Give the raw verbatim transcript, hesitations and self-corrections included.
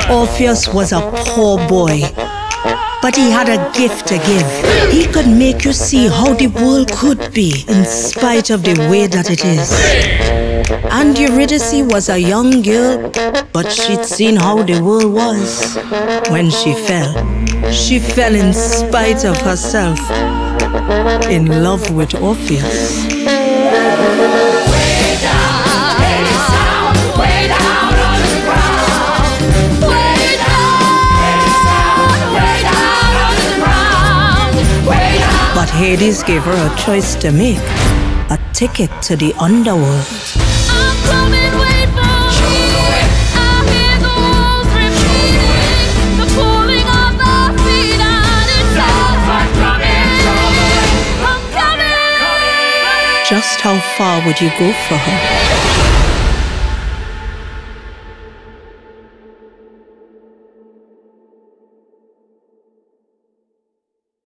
Orpheus was a poor boy, but he had a gift to give. He could make you see how the world could be in spite of the way that it is. And Eurydice was a young girl, but she'd seen how the world was. When she fell, she fell in spite of herself, in love with Orpheus. But Hades gave her a choice to make, a ticket to the underworld. I'm coming, wait for me. I hear the walls repeating, the pulling of the feet, and it sounds like coming. I'm coming. Just how far would you go for her?